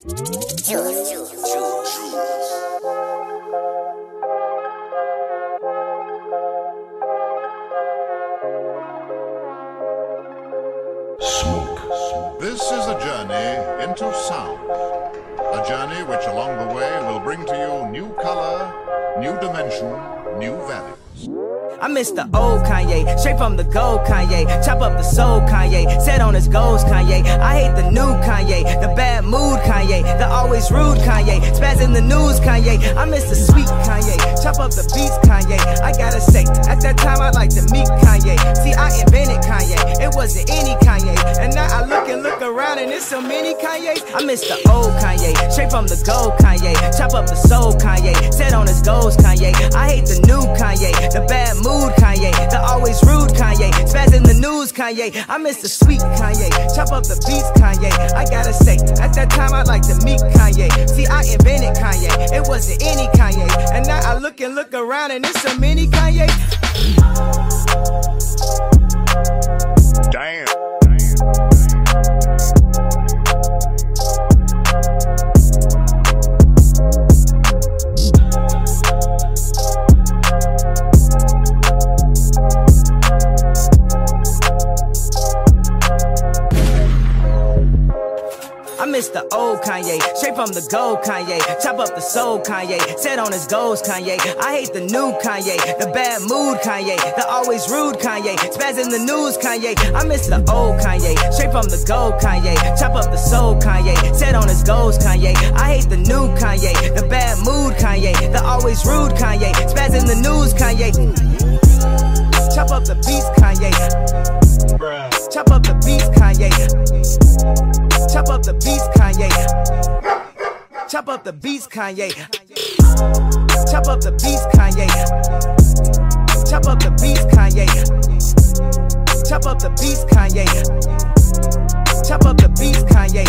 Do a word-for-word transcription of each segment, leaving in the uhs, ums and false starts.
Smoke. This is a journey into sound. A journey which along the way will bring to you new color, new dimension, new values. I miss the old Kanye, straight from the gold Kanye. Chop up the soul Kanye, set on his goals Kanye. I hate the new Kanye, the bad mood Kanye, the always rude Kanye, spaz in the news Kanye. I miss the sweet Kanye, chop up the beats Kanye. I gotta say, at that time I liked to meet Kanye. See, I invented Kanye, it wasn't any Kanye. And now I look and look around and there's so many Kanyes. I miss the old Kanye, straight from the gold Kanye. Chop up the soul Kanye, set on his goals Kanye. I hate the new Kanye, the bad mood Kanye, the always rude Kanye, spaz in the news Kanye. I miss the sweet Kanye, chop up the beats Kanye. I gotta say, at that time I like to meet Kanye. See, I invented Kanye, it wasn't any Kanye. And now I look and look around and there's so many Kanye. Damn. I miss the old Kanye, straight from the gold Kanye. Chop up the soul Kanye, set on his goals Kanye. I hate the new Kanye, the bad mood Kanye, the always rude Kanye, spaz in the news Kanye. I miss the old Kanye, straight from the gold Kanye. Chop up the soul Kanye, set on his goals Kanye. I hate the new Kanye, the bad mood Kanye, the always rude Kanye, spaz in the news Kanye. Chop up the beats Kanye, chop up the beats Kanye. Chop up the beats, Kanye. Chop up the beats, Kanye. Chop up the beats, Kanye. Chop up the beats, Kanye. Chop up the beats, Kanye. Chop up the beats, Kanye.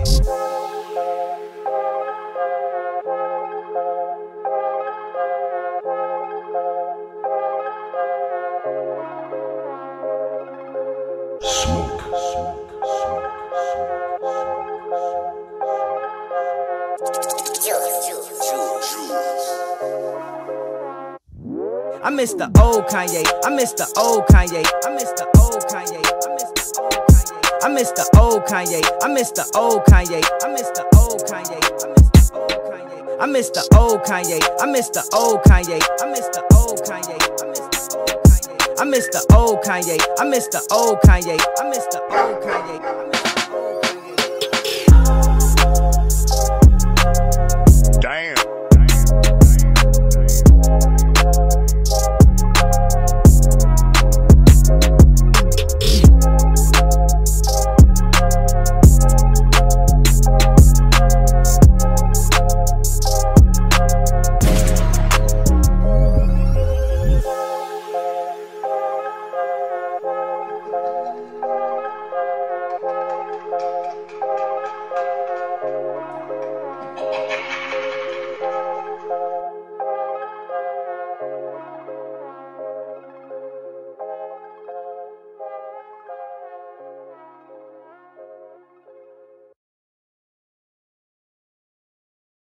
Smoke. Smoke. I miss the old Kanye, I miss the old Kanye, I miss the old Kanye, I miss the old Kanye, I miss the old Kanye, I miss the old Kanye, I miss the old Kanye, I miss the old Kanye, I miss the old Kanye, I miss the old Kanye, I miss the old Kanye, I miss the old Kanye, I miss the old Kanye, I miss the old Kanye.